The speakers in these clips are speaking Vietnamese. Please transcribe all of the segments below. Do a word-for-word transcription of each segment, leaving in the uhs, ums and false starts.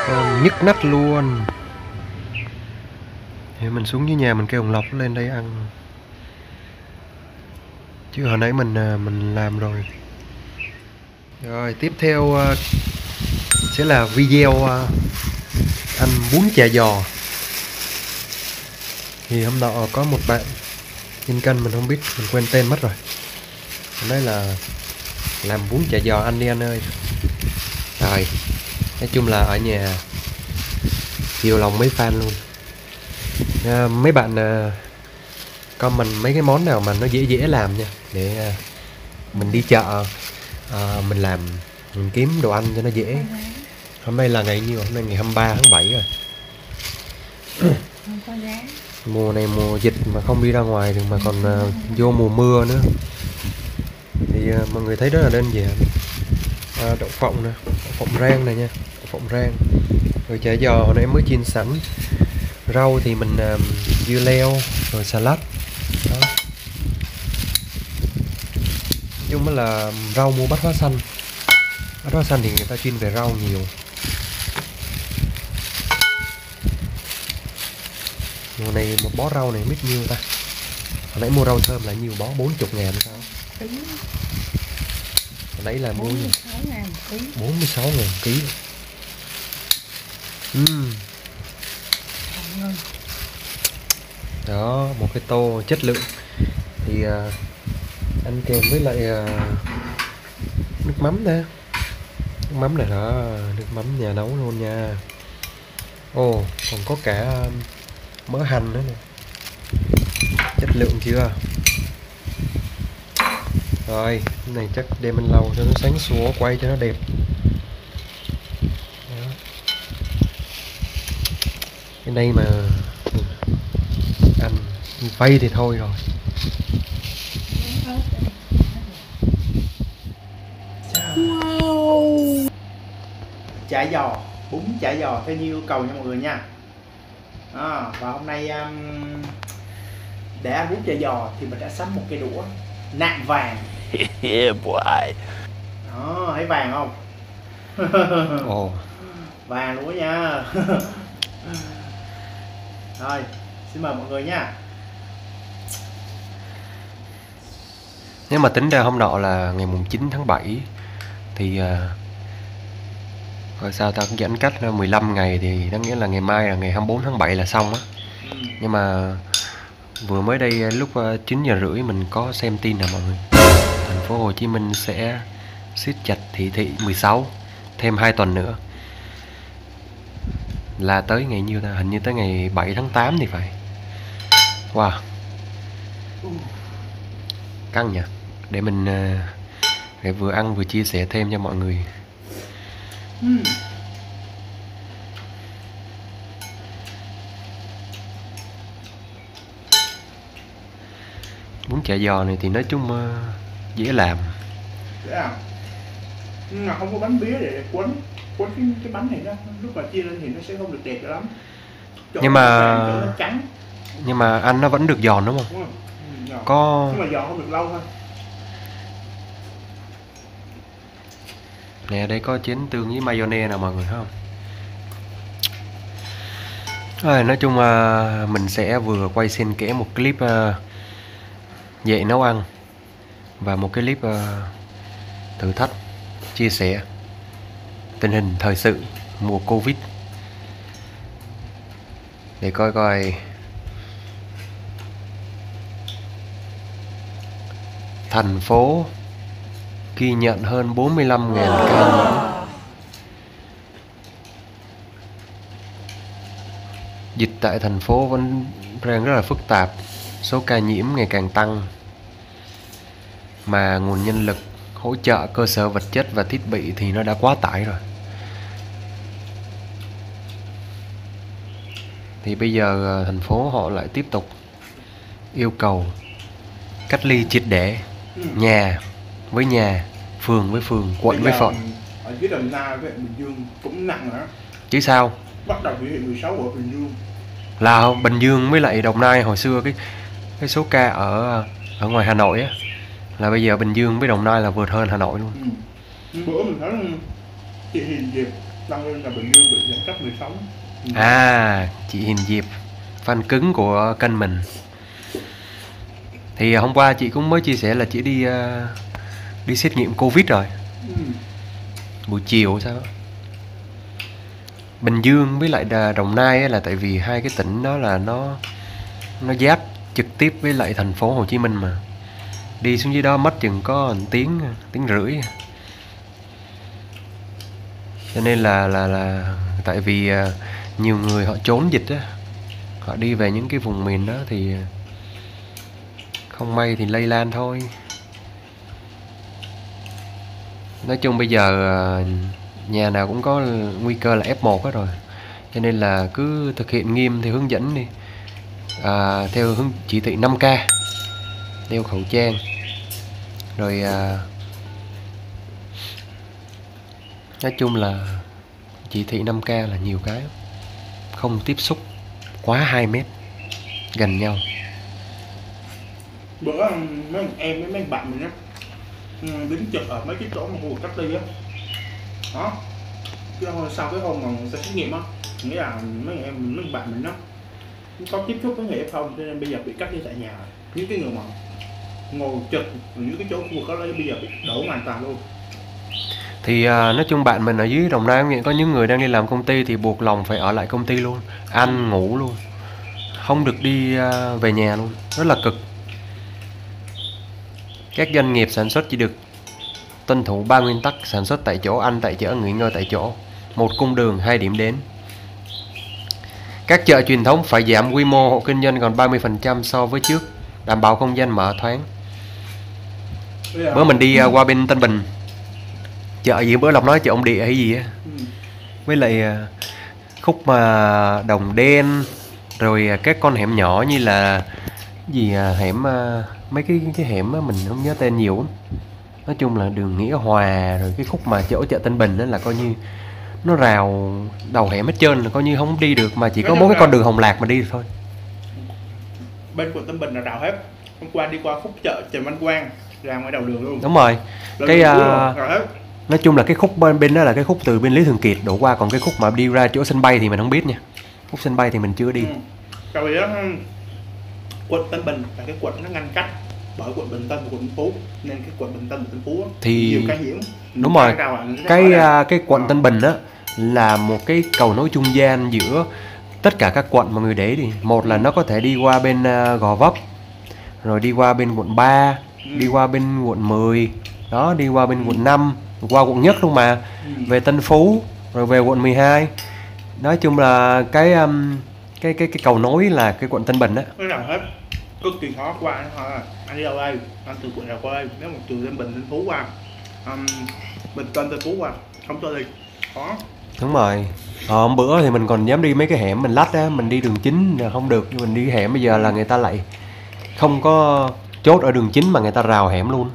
Con nhức nách luôn. Thì mình xuống dưới nhà mình kêu ông Lộc lên đây ăn. Chứ hồi nãy mình mình làm rồi. Rồi tiếp theo sẽ là video ăn bún chả giò. Thì hôm nọ có một bạn trên kênh mình không biết, mình quên tên mất rồi. Nói là làm bún chả giò anh đi anh ơi. Rồi, nói chung là ở nhà chiều lòng mấy fan luôn. À, mấy bạn à, comment mấy cái món nào mà nó dễ dễ làm nha, để à, mình đi chợ à, mình làm, mình kiếm đồ ăn cho nó dễ. Hôm nay là ngày nhiêu? Hôm nay ngày hai mươi ba tháng bảy rồi. Mùa này mùa dịch mà không đi ra ngoài được, mà còn uh, vô mùa mưa nữa thì uh, mọi người thấy rất là đơn giản. À, đậu phộng nè, đậu phộng rang này nha, đậu phộng rang. Rồi chả giò hồi nãy mới chiên sẵn. Rau thì mình uh, dưa leo rồi salad. Đó. Nói chung là rau mua bát hóa xanh. Bát hóa xanh thì người ta chuyên về rau nhiều. Mùa này một bó rau này biết nhiêu ta? Hồi nãy mua rau thơm là nhiêu bó? bốn mươi ngàn sao? Hồi nãy là mua bốn mươi sáu ngàn ký. bốn mươi sáu ngàn ký. Uhm. Đó, một cái tô chất lượng. Thì uh, ăn kèm với lại uh, nước mắm nè. Nước mắm này đó, nước mắm nhà nấu luôn nha. Ồ, oh, còn có cả uh, mỡ hành nữa nè. Chất lượng chưa? Rồi, cái này chắc đem lên lầu cho nó sáng sủa, quay cho nó đẹp. Đó. Cái này mà ăn vay thì thôi rồi. Wow. Chả giò, bún chả giò theo như yêu cầu nha mọi người nha. À, và hôm nay um, để ăn bún chả giò thì mình đã sắm một cái đũa nạm vàng. Yeah boy. Đó, thấy vàng không? Ồ. Vàng luôn đó nha. Rồi, xin mời mọi người nha. Nếu mà tính ra hôm nọ là ngày mùng chín tháng bảy thì uh, rồi sao ta cũng giãn cách mười lăm ngày, thì đáng nghĩa là ngày mai là ngày hai mươi bốn tháng bảy là xong á. Ừ. Nhưng mà vừa mới đây lúc chín giờ rưỡi mình có xem tin là mọi người, thành phố Hồ Chí Minh sẽ siết chặt thị thị mười sáu thêm hai tuần nữa, là tới ngày nhiêu ta? Hình như tới ngày bảy tháng tám thì phải. Wow, căng nhỉ. Để mình để vừa ăn vừa chia sẻ thêm cho mọi người. uhm. Bún chả giò này thì nói chung uh, dễ làm. Dễ làm. Nhưng mà không có bánh bía để quấn quấn cái, cái bánh này đó, lúc mà chia lên thì nó sẽ không được đẹp cho lắm. Chỗ nhưng mà trắng. Nhưng mà ăn nó vẫn được giòn đúng không? Đúng rồi. Ừ, có nhưng mà giòn không được lâu thôi. Nè, đây có chén tương với mayonnaise nè mọi người thấy không? Rồi, nói chung là mình sẽ vừa quay xen kẽ một clip uh, dạy nấu ăn và một cái clip uh, thử thách chia sẻ tình hình thời sự mùa Covid, để coi coi thành phố ghi nhận hơn bốn mươi lăm nghìn ca nhiễm. Dịch tại thành phố vẫn đang rất là phức tạp, số ca nhiễm ngày càng tăng, mà nguồn nhân lực hỗ trợ cơ sở vật chất và thiết bị thì nó đã quá tải rồi. Thì bây giờ thành phố họ lại tiếp tục yêu cầu cách ly triệt để, nhà với nhà, phường với phường, quận với quận. Ở dưới Đồng Nai với Bình Dương cũng nặng nữa. Chứ sao? Bắt đầu biểu hiện mười sáu ở Bình Dương. Là Bình Dương với lại Đồng Nai hồi xưa cái cái số ca ở ở ngoài Hà Nội á, là bây giờ Bình Dương với Đồng Nai là vượt hơn Hà Nội luôn. Ừ. Bữa mình thấy chị Hiền Diệp đăng lên là Bình Dương bị giãn cách mười sáu. À, chị Hiền Diệp, fan cứng của kênh mình. Thì hôm qua chị cũng mới chia sẻ là chị đi uh, đi xét nghiệm Covid rồi. Ừ. Buổi chiều sao? Bình Dương với lại Đồng Nai ấy, là tại vì hai cái tỉnh đó là nó nó giáp trực tiếp với lại thành phố Hồ Chí Minh mà. Đi xuống dưới đó mất chừng có một tiếng, tiếng rưỡi. Cho nên là là là tại vì uh, nhiều người họ trốn dịch á, họ đi về những cái vùng miền đó thì không may thì lây lan thôi. Nói chung bây giờ nhà nào cũng có nguy cơ là ép một hết rồi, cho nên là cứ thực hiện nghiêm theo hướng dẫn đi, à, theo hướng chỉ thị năm K, đeo khẩu trang, rồi à, nói chung là chỉ thị năm K là nhiều cái, không tiếp xúc quá hai mét gần nhau. Bữa mấy em với mấy bạn mình á đứng trực ở mấy cái chỗ mà khu vực cách ly á, đó cái hôm sau cái hôm mà người ta xét nghiệm á, nghĩa là mấy em mấy bạn mình đó có tiếp xúc với người ép không, cho nên bây giờ bị cách ly tại nhà. Những cái người mà ngồi trực ở những cái chỗ khu vực đó bây giờ bị đổ hoàn toàn luôn. Thì à, nói chung bạn mình ở dưới Đồng Nai có những người đang đi làm công ty thì buộc lòng phải ở lại công ty luôn, ăn ngủ luôn, không được đi à, về nhà luôn, rất là cực. Các doanh nghiệp sản xuất chỉ được tuân thủ ba nguyên tắc: sản xuất tại chỗ, ăn tại chỗ, nghỉ ngơi tại chỗ, một cung đường, hai điểm đến. Các chợ truyền thống phải giảm quy mô hộ kinh doanh còn ba mươi phần trăm so với trước, đảm bảo không gian mở thoáng. Bữa mình đi uh, qua bên Tân Bình, chợ gì bữa Lộc nói chợ ông Địa hay gì á, với lại uh, khúc mà Đồng Đen, rồi uh, các con hẻm nhỏ như là gì uh, hẻm uh, mấy cái cái hẻm á, mình không nhớ tên nhiều lắm. Nói chung là đường Nghĩa Hòa, rồi cái khúc mà chỗ chợ Tân Bình đó là coi như nó rào đầu hẻm hết trơn, là coi như không đi được, mà chỉ có mỗi cái con đường Hồng Lạc mà đi được thôi. Bên quận Tân Bình là rào hết. Hôm qua đi qua khúc chợ Trần Văn Quang ra ngoài đầu đường luôn. Đúng rồi. Lần cái uh, nói chung là cái khúc bên bên đó là cái khúc từ bên Lý Thường Kiệt đổ qua, còn cái khúc mà đi ra chỗ sân bay thì mình không biết nha. Khúc sân bay thì mình chưa đi. Ừ. Tại vì đó, quận Tân Bình là cái quận nó ngăn cách bởi quận Bình Tân và quận Tân Phú, nên cái quận Bình Tân và Tân Phú thì nhiều ca nhiễm. Đúng rồi. Cái uh, cái quận Tân Bình á là một cái cầu nối trung gian giữa tất cả các quận mà người để đi. Một là nó có thể đi qua bên uh, Gò Vấp, rồi đi qua bên quận ba, ừ. đi qua bên quận mười, đó, đi qua bên quận năm, qua quận nhất luôn mà, ừ. về Tân Phú, rồi về quận mười hai. Nói chung là cái um, cái cái cái cầu nối là cái quận Tân Bình á. Cái nào hết cực kỳ khó qua. Anh đi đâu đây? Anh từ quận nào qua đây? Nếu mà từ Tân Bình Tân Phú qua, um, Bình Tân Tân Phú qua, không cho đi, khó. Đúng rồi. Ờ, hôm bữa thì mình còn dám đi mấy cái hẻm mình lách á, mình đi đường chính là không được, nhưng mình đi cái hẻm bây giờ là người ta lại không có chốt ở đường chính mà người ta rào hẻm luôn.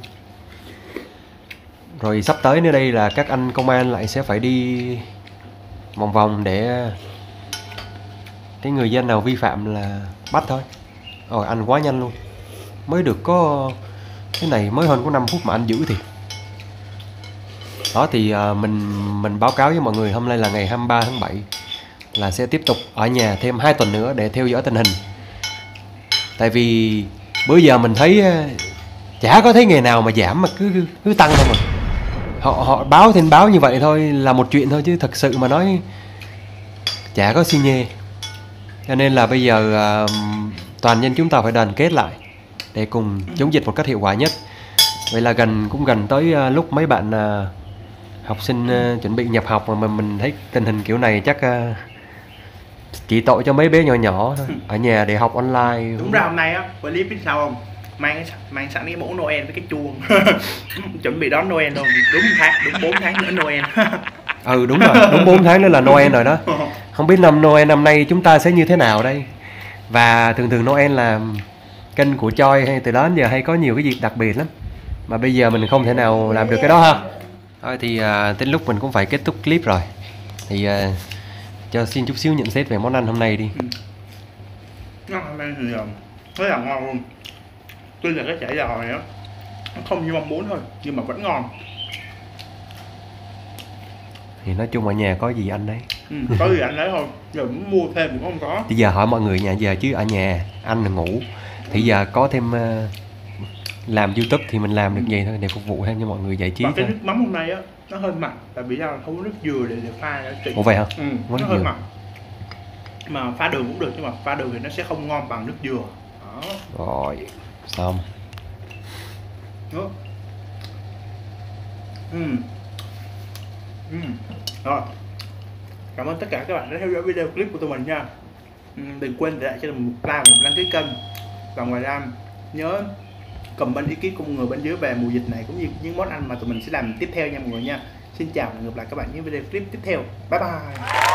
Rồi sắp tới nữa đây là các anh công an lại sẽ phải đi vòng vòng để cái người dân nào vi phạm là bắt thôi. Rồi anh quá nhanh luôn, mới được có cái này mới hơn có năm phút mà anh giữ thì đó. Thì uh, mình mình báo cáo với mọi người hôm nay là ngày hai mươi ba tháng bảy là sẽ tiếp tục ở nhà thêm hai tuần nữa để theo dõi tình hình. Tại vì bữa giờ mình thấy uh, chả có thấy ngày nào mà giảm mà cứ cứ, cứ tăng thôi mà. Họ họ báo thêm báo như vậy thôi là một chuyện thôi, chứ thật sự mà nói chả có xi nhê. Cho nên là bây giờ uh, toàn dân chúng ta phải đoàn kết lại để cùng chống dịch một cách hiệu quả nhất. Vậy là gần cũng gần tới uh, lúc mấy bạn uh, học sinh uh, chuẩn bị nhập học mà mình, mình thấy tình hình kiểu này chắc uh, chỉ tội cho mấy bé nhỏ nhỏ thôi, ở nhà để học online. Đúng ra hôm nay á, clip biết sao không? Mang mang sẵn cái mũ Noel với cái chuông chuẩn bị đón Noel luôn. Đúng tháng, đúng bốn tháng nữa Noel. Ừ đúng rồi, đúng bốn tháng nữa là Noel rồi đó. Không biết năm Noel năm nay chúng ta sẽ như thế nào đây. Và thường thường Noel là kênh của Choi hay từ đó đến giờ hay có nhiều cái dịp đặc biệt lắm, mà bây giờ mình không thể nào làm được cái đó ha. Thôi thì uh, đến lúc mình cũng phải kết thúc clip rồi. Thì uh, cho xin chút xíu nhận xét về món ăn hôm nay đi. Nó hôm nay thì uh, rất là ngon luôn. Tuy là cái chả giò này á nó không như mong muốn thôi, nhưng mà vẫn ngon. Thì nói chung ở nhà có gì anh đấy. Ừ, có gì anh lấy thôi, giờ muốn mua thêm cũng không có. Bây giờ hỏi mọi người nhà giờ chứ ở nhà anh là ngủ. Thì giờ có thêm uh, làm YouTube thì mình làm được gì thôi để phục vụ thêm cho mọi người giải trí Và cái thôi. nước mắm hôm nay á nó hơi mặn, tại vì sao không có nước dừa để, để pha để trị. Ủa vậy hả? Ừ, Có nó nước hơi dừa. mặn. Mà pha đường cũng được, nhưng mà pha đường thì nó sẽ không ngon bằng nước dừa. Đó. Rồi, xong. Đó. Ừ. Ừ. Rồi. Cảm ơn tất cả các bạn đã theo dõi video clip của tụi mình nha. Ừ, đừng quên để lại cho mình một like và một đăng ký kênh. Và ngoài ra nhớ comment ý kiến của mọi người bên dưới về mùa dịch này, cũng như những món ăn mà tụi mình sẽ làm tiếp theo nha mọi người nha. Xin chào và hẹn gặp lại các bạn những video clip tiếp theo. Bye bye.